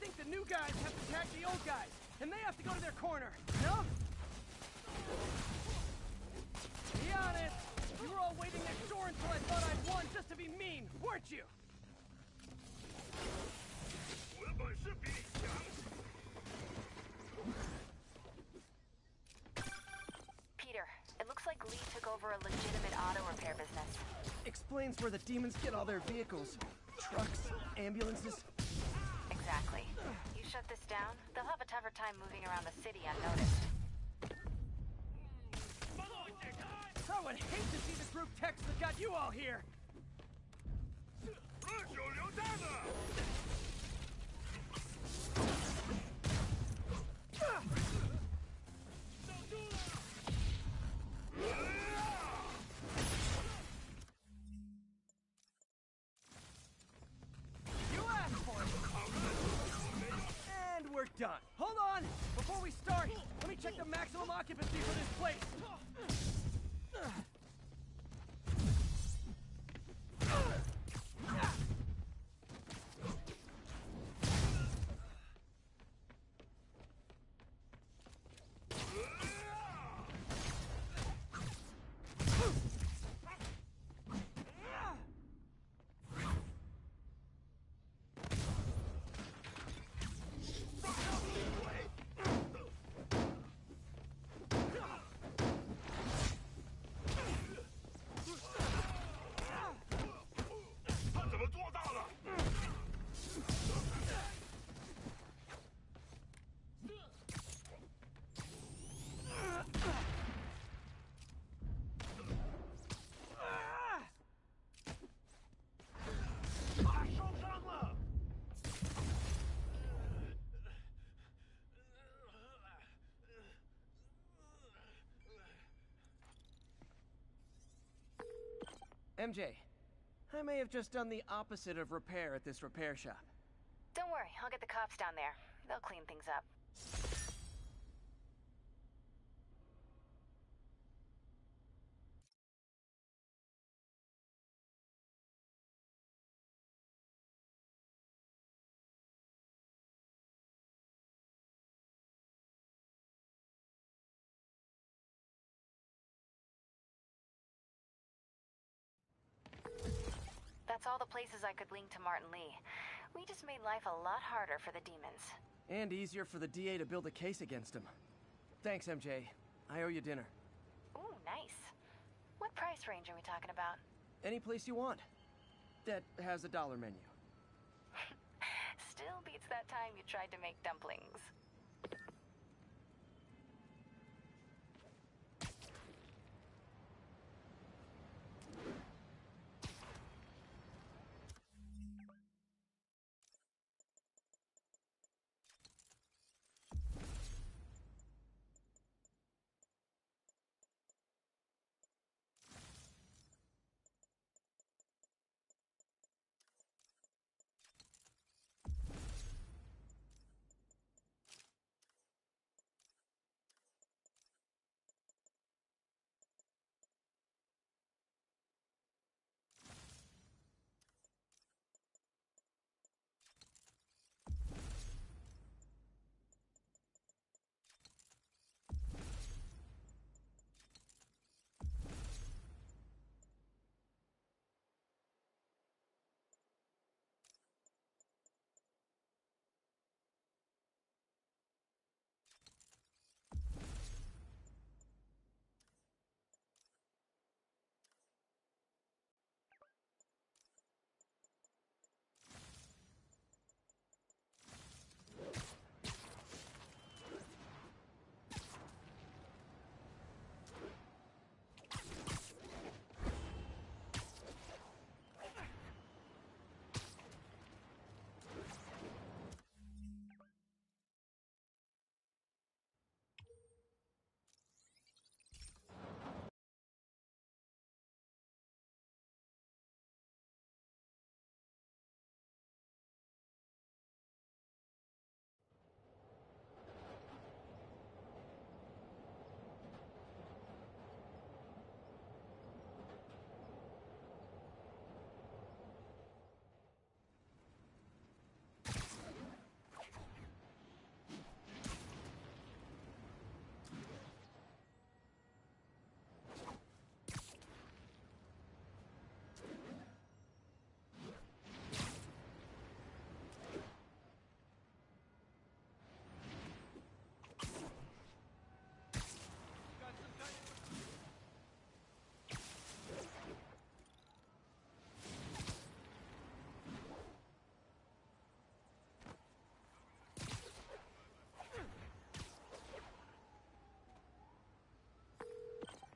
think the new guys have to attack the old guys, and they have to go to their corner, no? Be honest, you were all waiting next door until I thought I'd won just to be mean, weren't you? Peter, it looks like Lee took over a legitimate auto repair business. Explains where the demons get all their vehicles. Trucks, ambulances. Exactly. You shut this down, they'll have a tougher time moving around the city unnoticed. I would hate to see the group text that got you all here. You asked for it. And we're done. Hold on! Before we start, let me check the maximum occupancy for this place. MJ, I may have just done the opposite of repair at this repair shop. Don't worry, I'll get the cops down there. They'll clean things up. That's all the places I could link to Martin Lee. We just made life a lot harder for the demons. And easier for the DA to build a case against him. Thanks, MJ. I owe you dinner. Ooh, nice. What price range are we talking about? Any place you want. That has a dollar menu. Still beats that time you tried to make dumplings.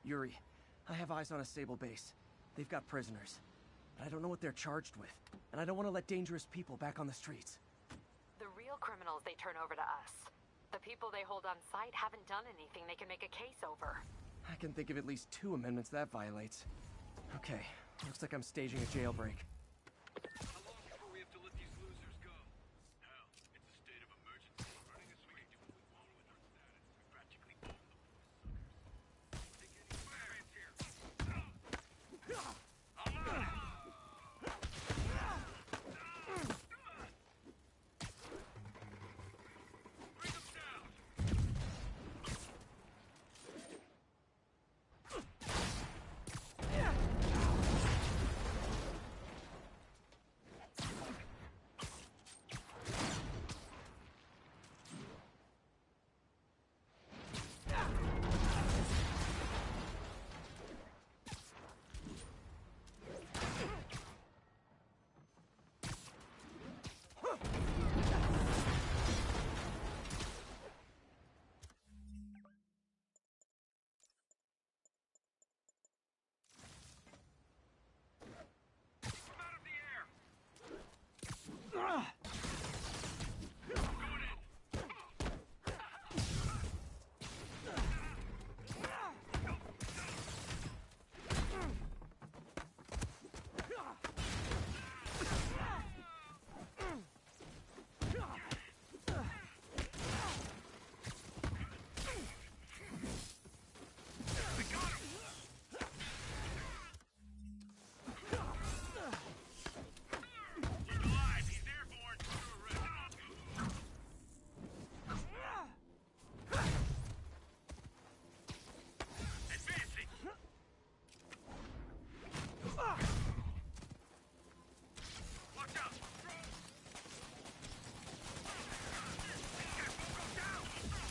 Yuri, I have eyes on a Sable base. They've got prisoners. But I don't know what they're charged with. And I don't want to let dangerous people back on the streets. The real criminals they turn over to us. The people they hold on site haven't done anything they can make a case over. I can think of at least 2 amendments that violates. Okay, looks like I'm staging a jailbreak. How long before we have to let these losers go? Hell, it's a state of emergency. Running as we can do what we want with our status. We practically own the suckers. Take any fire in here. I'm out! Bring them down! I'm out of the air! Going in! We got him! He's alive! He's airborne! Advancing! Watch out! These guys won't go down!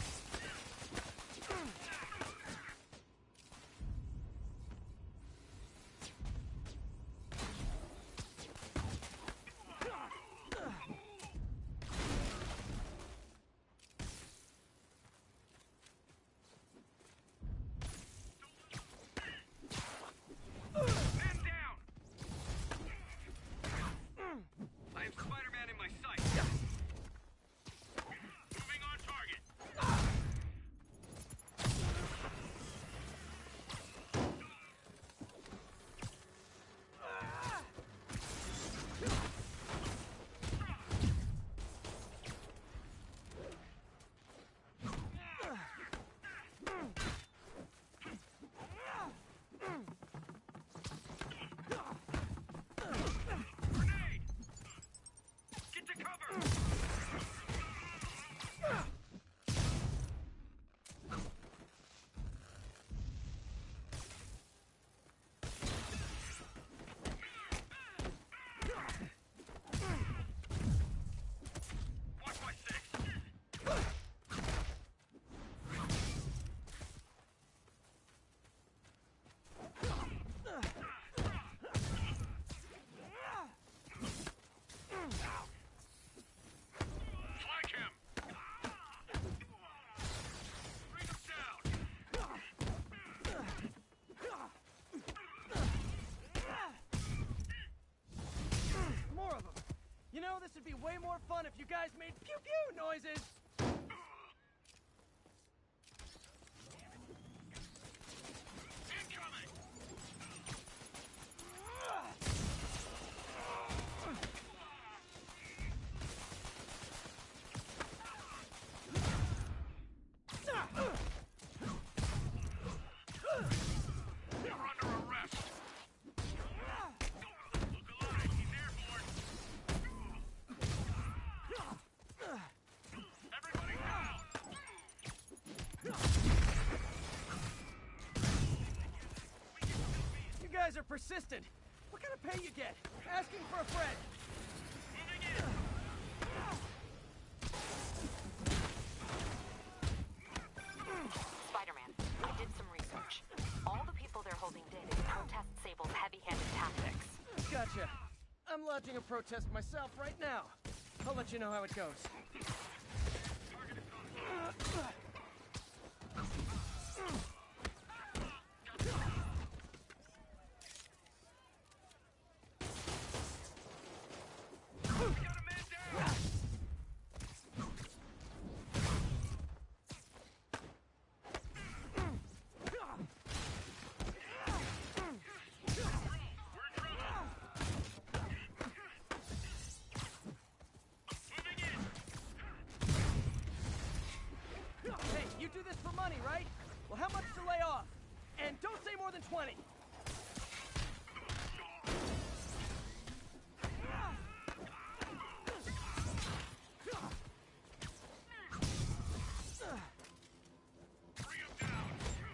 Man down! I have Spider-Man in my sight. Moving on target. Grenade! Get to cover! Watch my six! Flank him! Bring him down! More of them! You know, this would be way more fun if you guys made pew-pew noises! Incoming! You're under arrest! Look alive! He's airborne! Everybody down! You guys are persistent! What kind of pay you get? Asking for a friend! Moving in! Spider-Man, I did some research. All the people they're holding did is protest Sable's heavy-handed tactics. Gotcha. I'm lodging a protest myself right now. I'll let you know how it goes. Target is on. than 20. Bring him down!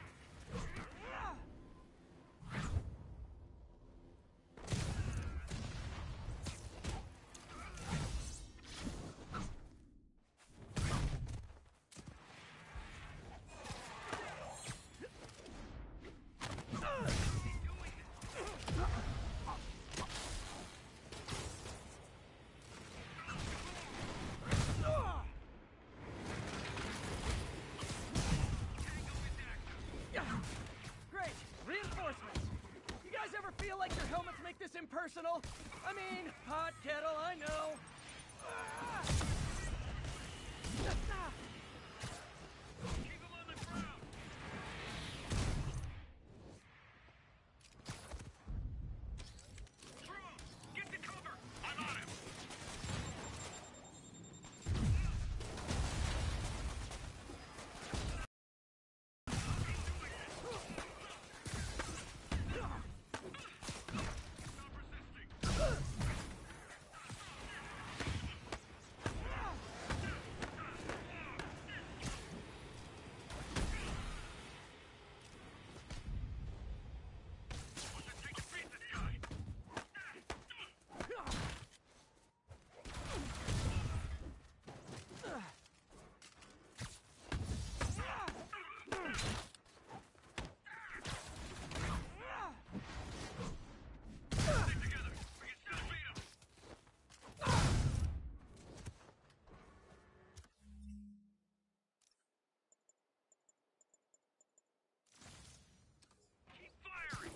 Great! Reinforcements! You guys ever feel like your helmets make this impersonal? I mean, hot kettle, I know. Keep him on the ground! Drone! Get to cover! I'm on him! Stop resisting! What's it take to beat this guy? Stick together! We can still beat him! Keep firing!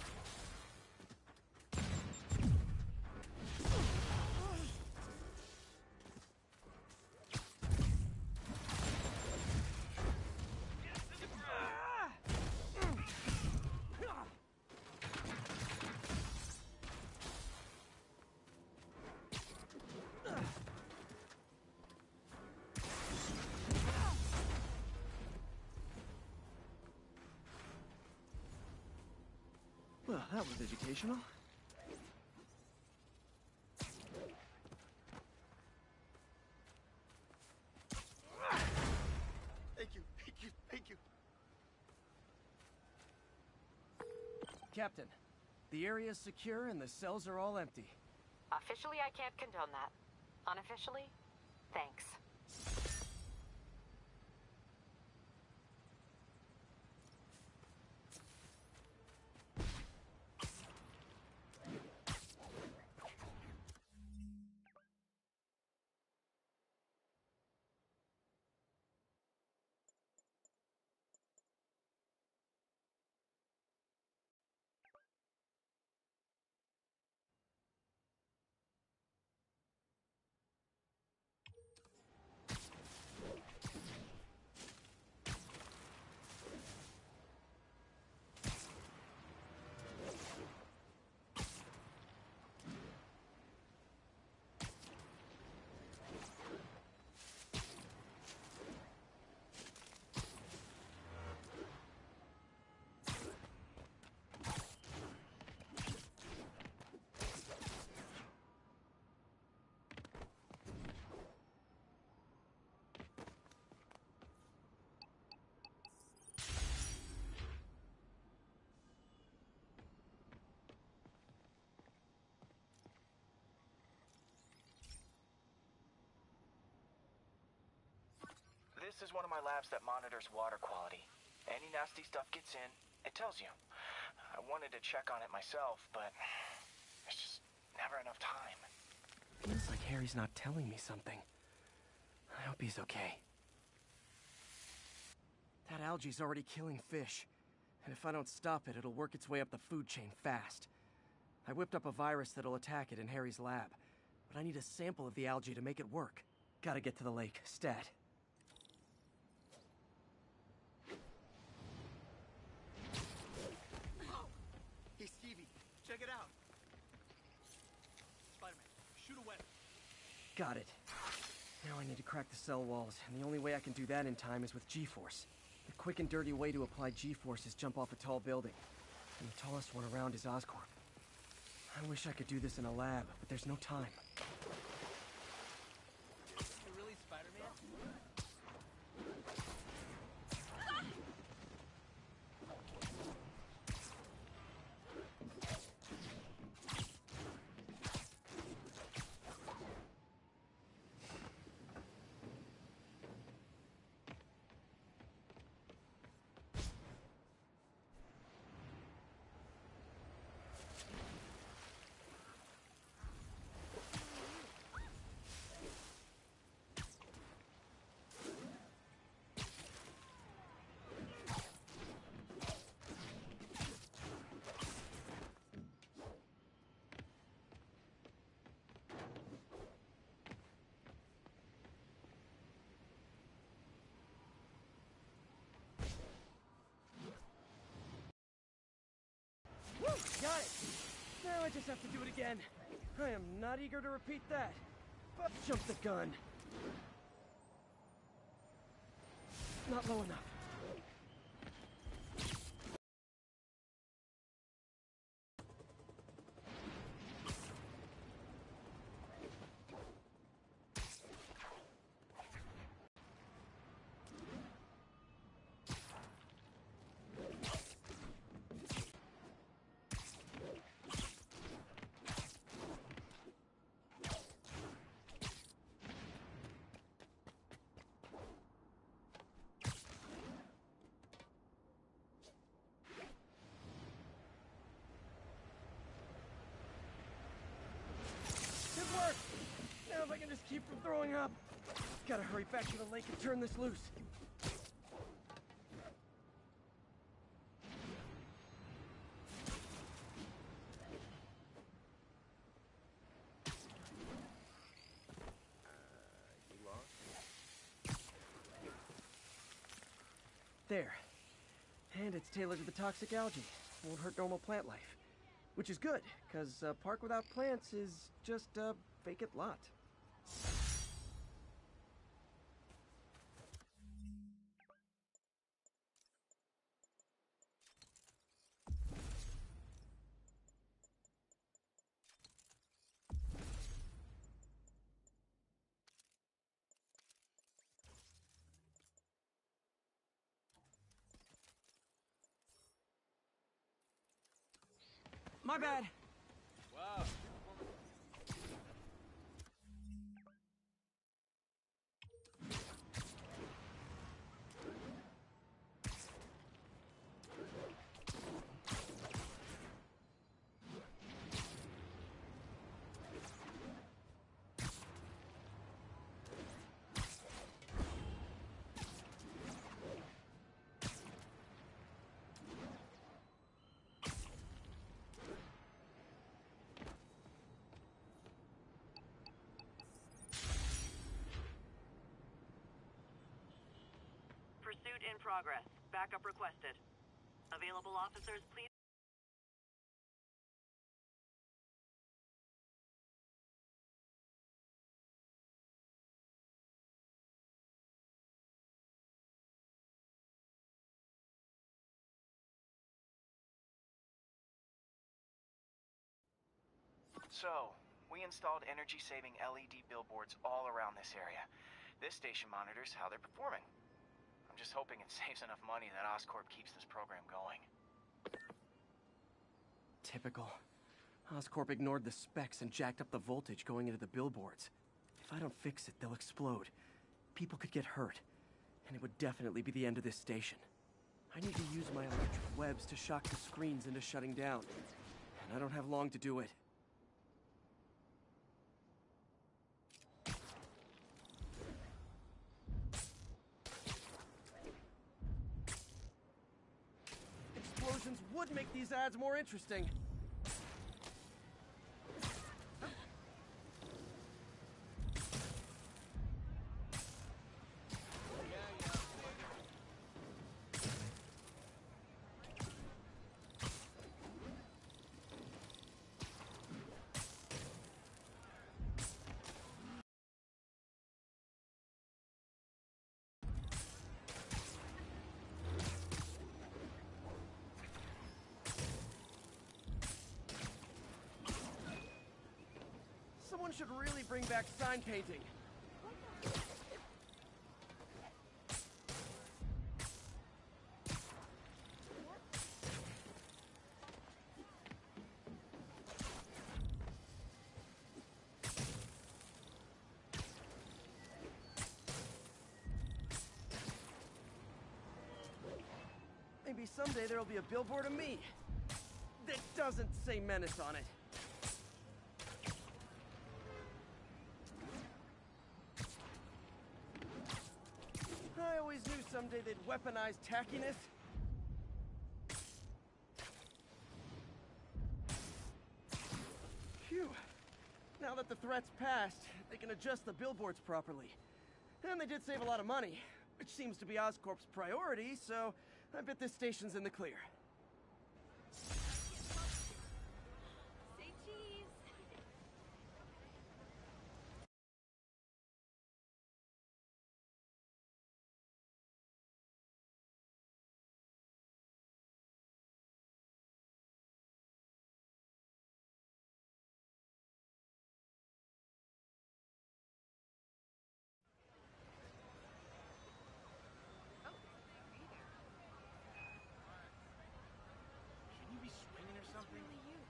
Get to the ground! Well, that was educational. Thank you, thank you, thank you. Captain, the area is secure and the cells are all empty. Officially, I can't condone that. Unofficially, thanks. This is one of my labs that monitors water quality. Any nasty stuff gets in, it tells you. I wanted to check on it myself, but there's just never enough time. Feels like Harry's not telling me something. I hope he's okay. That algae's already killing fish. And if I don't stop it, it'll work its way up the food chain fast. I whipped up a virus that'll attack it in Harry's lab. But I need a sample of the algae to make it work. Gotta get to the lake, stat. Hey, Stevie, check it out. Spider-Man, shoot a weapon. Got it. Now I need to crack the cell walls, and the only way I can do that in time is with G-Force. The quick and dirty way to apply G-Force is jump off a tall building. And the tallest one around is Oscorp. I wish I could do this in a lab, but there's no time. You're really Spider-Man? Woo! Got it! Now I just have to do it again. I am not eager to repeat that. But jump the gun. Not low enough. Now if I can just keep from throwing up. Gotta hurry back to the lake and turn this loose. There. And it's tailored to the toxic algae. Won't hurt normal plant life. Which is good, because a park without plants is just a vacant lot. My bad. Wow. Pursuit in progress. Backup requested. Available officers, please. So, we installed energy-saving LED billboards all around this area. This station monitors how they're performing. I'm just hoping it saves enough money that Oscorp keeps this program going. Typical. Oscorp ignored the specs and jacked up the voltage going into the billboards. If I don't fix it, they'll explode. People could get hurt. And it would definitely be the end of this station. I need to use my electric webs to shock the screens into shutting down. And I don't have long to do it. Explosions would make these ads more interesting. Someone should really bring back sign painting. Maybe someday there'll be a billboard of me that doesn't say Menace on it. I always knew someday they'd weaponize tackiness. Phew. Now that the threat's passed, they can adjust the billboards properly. And they did save a lot of money, which seems to be Oscorp's priority, so I bet this station's in the clear. Say cheese. Can you be swinging or something?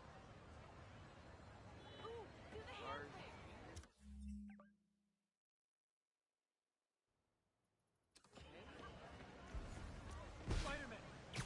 Ooh, do the hand thing. Spider-Man!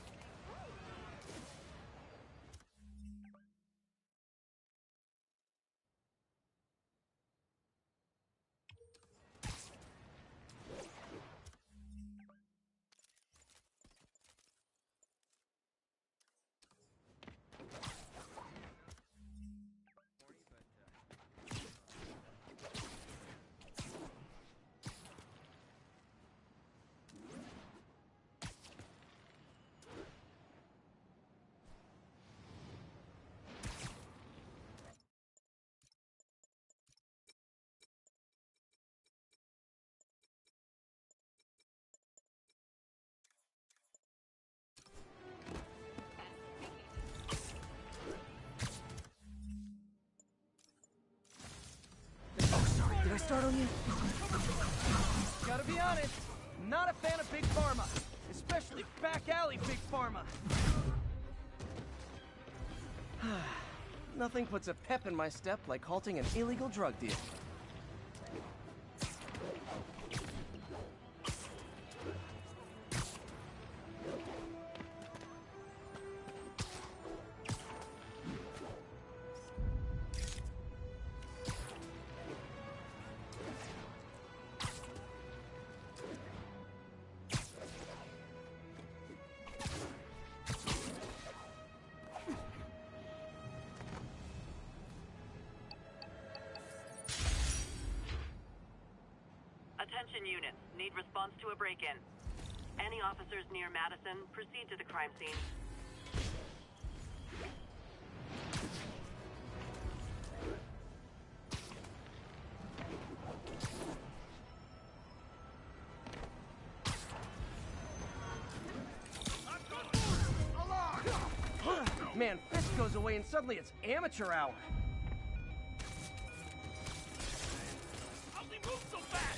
Oh, sorry, did I start on you? Gotta be honest, not a fan of Big Pharma. Especially back alley Big Pharma. Nothing puts a pep in my step like halting an illegal drug deal. Attention units. Need response to a break-in. Any officers near Madison, proceed to the crime scene. Man, Fisk goes away and suddenly it's amateur hour. How's he move so fast?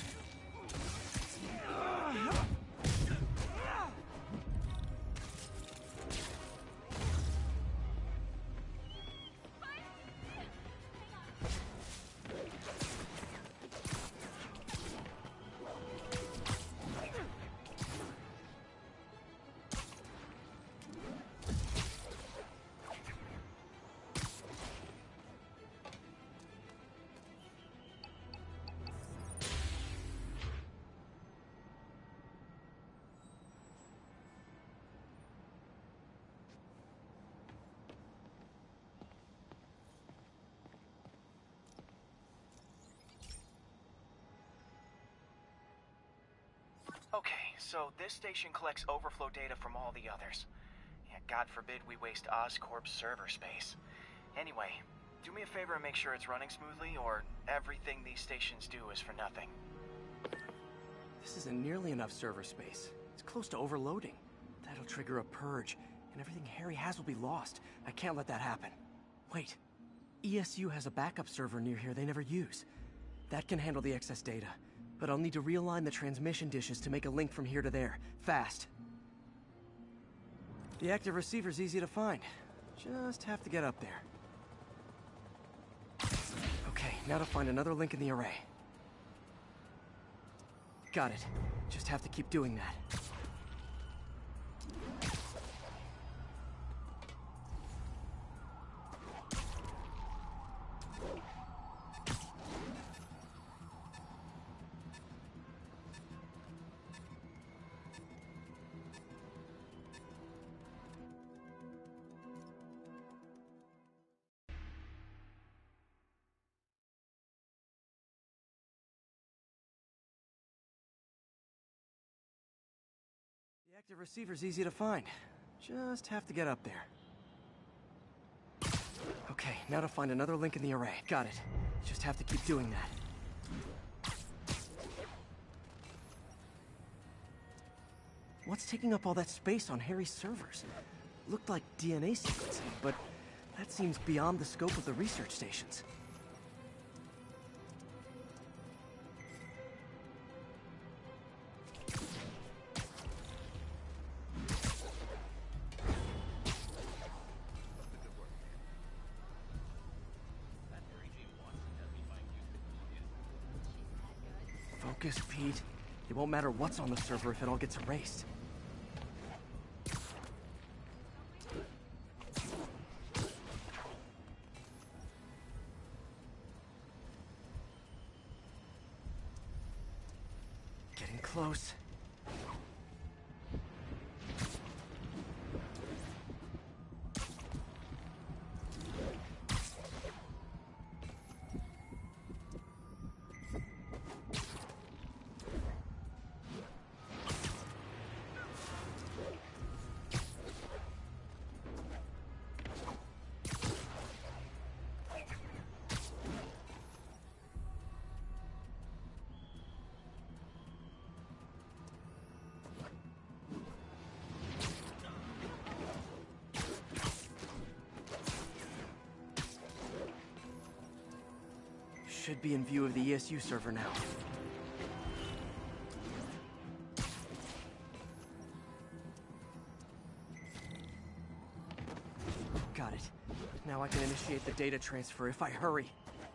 Okay, so this station collects overflow data from all the others. Yeah, God forbid we waste Oscorp's server space. Anyway, do me a favor and make sure it's running smoothly, or everything these stations do is for nothing. This isn't nearly enough server space. It's close to overloading. That'll trigger a purge, and everything Harry has will be lost. I can't let that happen. Wait, ESU has a backup server near here they never use. That can handle the excess data, but I'll need to realign the transmission dishes to make a link from here to there, fast. The active receiver's easy to find. Just have to get up there. Okay, now to find another link in the array. Got it. Just have to keep doing that. The active receiver's easy to find. Just have to get up there. Okay, now to find another link in the array. Got it. Just have to keep doing that. What's taking up all that space on Harry's servers? Looked like DNA sequencing, but that seems beyond the scope of the research stations. Focus, Pete. It won't matter what's on the server if it all gets erased. Getting close. Should be in view of the ESU server now. Got it. Now I can initiate the data transfer if I hurry.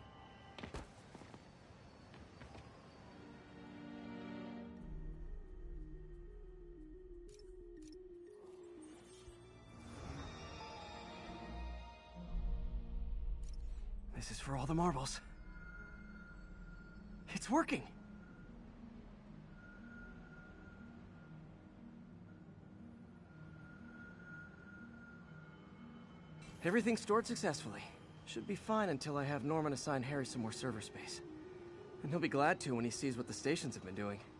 This is for all the marbles. It's working! Everything's stored successfully. Should be fine until I have Norman assign Harry some more server space. And he'll be glad to when he sees what the stations have been doing.